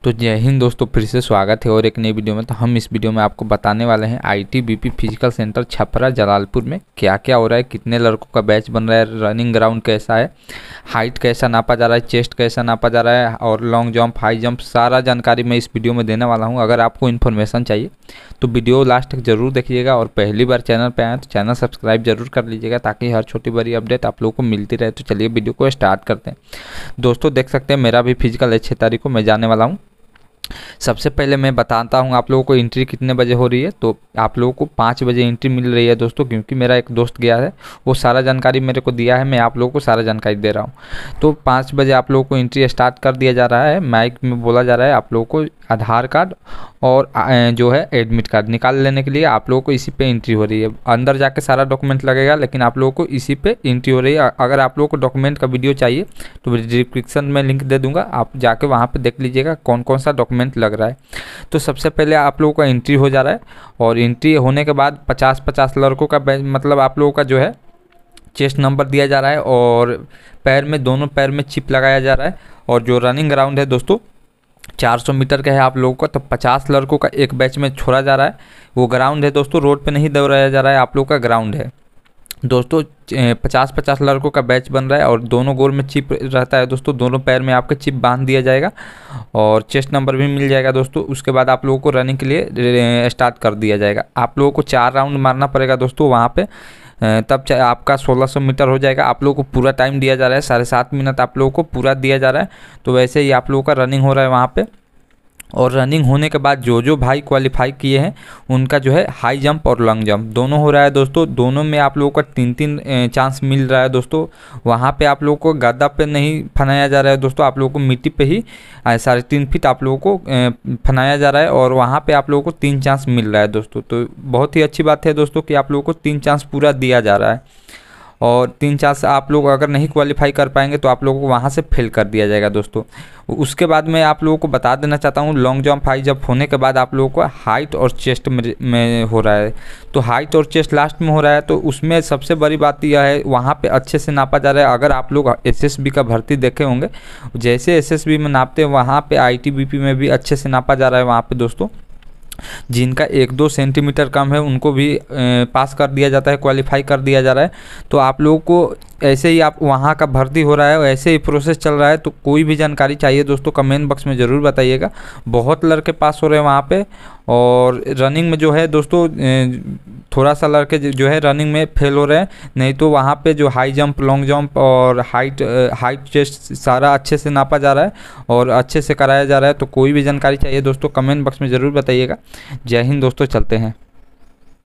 तो जय हिंद दोस्तों, फिर से स्वागत है और एक नई वीडियो में। तो हम इस वीडियो में आपको बताने वाले हैं ITBP physical centre Chhapra Jalalpur में क्या क्या हो रहा है, कितने लड़कों का बैच बन रहा है, रनिंग ग्राउंड कैसा है, हाइट कैसा नापा जा रहा है, चेस्ट कैसा नापा जा रहा है और लॉन्ग जंप, हाई जंप, सारा जानकारी मैं इस वीडियो में देने वाला हूँ। अगर आपको इन्फॉर्मेशन चाहिए तो वीडियो लास्ट तक जरूर देखिएगा और पहली बार चैनल पर आए तो चैनल सब्सक्राइब जरूर कर लीजिएगा ताकि हर छोटी बड़ी अपडेट आप लोगों को मिलती रहे। तो चलिए वीडियो को स्टार्ट करते हैं। दोस्तों देख सकते हैं मेरा भी फिजिकल 6 तारीख को मैं जाने वाला हूँ। सबसे पहले मैं बताता हूँ आप लोगों को एंट्री कितने बजे हो रही है। तो आप लोगों को 5 बजे एंट्री मिल रही है दोस्तों, क्योंकि मेरा एक दोस्त गया है, वो सारा जानकारी मेरे को दिया है, मैं आप लोगों को सारा जानकारी दे रहा हूँ। तो 5 बजे आप लोगों को एंट्री स्टार्ट कर दिया जा रहा है। माइक में बोला जा रहा है आप लोगों को आधार कार्ड और जो है एडमिट कार्ड निकाल लेने के लिए आप लोगों को इसी पे एंट्री हो रही है। अंदर जाके सारा डॉक्यूमेंट लगेगा, लेकिन आप लोगों को इसी पे एंट्री हो रही है। अगर आप लोगों को डॉक्यूमेंट का वीडियो चाहिए तो डिस्क्रिप्शन में लिंक दे दूंगा, आप जाके वहाँ पे देख लीजिएगा कौन कौन सा डॉक्यूमेंट लग रहा है। तो सबसे पहले आप लोगों का एंट्री हो जा रहा है और एंट्री होने के बाद 50-50 लड़कों का मतलब आप लोगों का जो है चेस्ट नंबर दिया जा रहा है और पैर में, दोनों पैर में चिप लगाया जा रहा है। और जो रनिंग ग्राउंड है दोस्तों 400 मीटर का है आप लोगों का, तो 50 लड़कों का एक बैच में छोड़ा जा रहा है। वो ग्राउंड है दोस्तों, रोड पे नहीं दौड़ाया जा रहा है, आप लोगों का ग्राउंड है दोस्तों। 50-50 लड़कों का बैच बन रहा है और दोनों गोल में चिप रहता है दोस्तों, दोनों पैर में आपके चिप बांध दिया जाएगा और चेस्ट नंबर भी मिल जाएगा दोस्तों। उसके बाद आप लोगों को रनिंग के लिए स्टार्ट कर दिया जाएगा। आप लोगों को 4 राउंड मारना पड़ेगा दोस्तों वहाँ पे, तब आपका 1600 मीटर हो जाएगा। आप लोगों को पूरा टाइम दिया जा रहा है, 7.5 मिनट आप लोगों को पूरा दिया जा रहा है। तो वैसे ही आप लोगों का रनिंग हो रहा है वहाँ पे। और रनिंग होने के बाद जो जो भाई क्वालिफाई किए हैं उनका जो है हाई जंप और लॉन्ग जंप दोनों हो रहा है दोस्तों। दोनों में आप लोगों का 3-3 चांस मिल रहा है दोस्तों। वहाँ पे आप लोगों को गद्दा पे नहीं फनाया जा रहा है दोस्तों, आप लोगों को मिट्टी पे ही 3.5 फीट आप लोगों को फनाया जा रहा है और वहाँ पे आप लोगों को 3 चांस मिल रहा है दोस्तों। तो बहुत ही अच्छी बात है दोस्तों कि आप लोगों को 3 चांस पूरा दिया जा रहा है और 3 चांस आप लोग अगर नहीं क्वालिफाई कर पाएंगे तो आप लोगों को वहाँ से फेल कर दिया जाएगा दोस्तों। उसके बाद मैं आप लोगों को बता देना चाहता हूँ, लॉन्ग जंप, हाई जंप होने के बाद आप लोगों को हाइट और चेस्ट में हो रहा है। तो हाइट और चेस्ट लास्ट में हो रहा है। तो उसमें सबसे बड़ी बात यह है वहाँ पे अच्छे से नापा जा रहा है। अगर आप लोग एसएसबी का भर्ती देखे होंगे, जैसे एसएसबी में नापते हैं वहाँ पर आईटीबीपी में भी अच्छे से नापा जा रहा है वहाँ पर दोस्तों। जिनका 1-2 सेंटीमीटर कम है उनको भी पास कर दिया जाता है, क्वालिफाई कर दिया जा रहा है। तो आप लोगों को ऐसे ही आप वहाँ का भर्ती हो रहा है, ऐसे ही प्रोसेस चल रहा है। तो कोई भी जानकारी चाहिए दोस्तों कमेंट बॉक्स में ज़रूर बताइएगा। बहुत लड़के पास हो रहे हैं वहाँ पे। और रनिंग में जो है दोस्तों थोड़ा सा लड़के जो है रनिंग में फेल हो रहे हैं, नहीं तो वहाँ पे जो हाई जंप, लॉन्ग जंप और हाइट चेस्ट सारा अच्छे से नापा जा रहा है और अच्छे से कराया जा रहा है। तो कोई भी जानकारी चाहिए दोस्तों कमेंट बॉक्स में ज़रूर बताइएगा। जय हिंद दोस्तों, चलते हैं।